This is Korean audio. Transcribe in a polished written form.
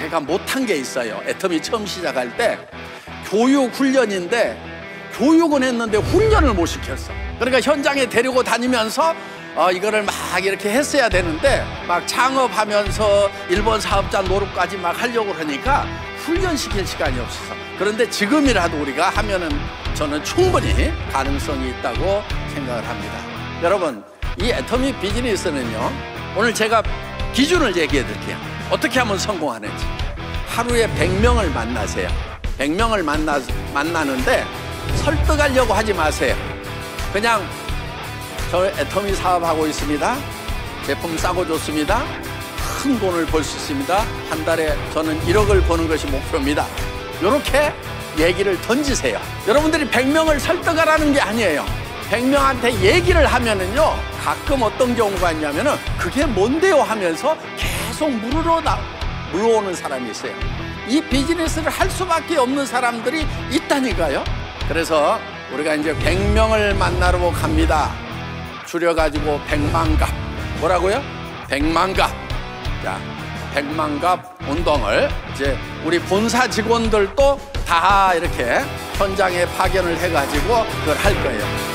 제가 못한 게 있어요. 애터미 처음 시작할 때 교육 훈련인데 교육은 했는데 훈련을 못 시켰어. 그러니까 현장에 데리고 다니면서 이거를 막 이렇게 했어야 되는데 막 창업하면서 일본 사업자 노릇까지 막 하려고 그러니까 훈련시킬 시간이 없어서. 그런데 지금이라도 우리가 하면은 저는 충분히 가능성이 있다고 생각을 합니다. 여러분, 이 애터미 비즈니스는요, 오늘 제가 기준을 얘기해 드릴게요. 어떻게 하면 성공하는지. 하루에 100명을 만나세요. 100명을 만나는데 설득하려고 하지 마세요. 그냥 저 애터미 사업하고 있습니다. 제품 싸고 좋습니다. 큰 돈을 벌 수 있습니다. 한 달에 저는 1억을 버는 것이 목표입니다. 이렇게 얘기를 던지세요. 여러분들이 100명을 설득하라는 게 아니에요. 100명한테 얘기를 하면은요, 가끔 어떤 경우가 있냐면은 그게 뭔데요 하면서 계속 물어오는 사람이 있어요. 이 비즈니스를 할 수밖에 없는 사람들이 있다니까요. 그래서 우리가 이제 100명을 만나러 갑니다. 줄여가지고 100만갑. 뭐라고요? 100만갑. 자, 100만갑 운동을 이제 우리 본사 직원들도 다 이렇게 현장에 파견을 해가지고 그걸 할 거예요.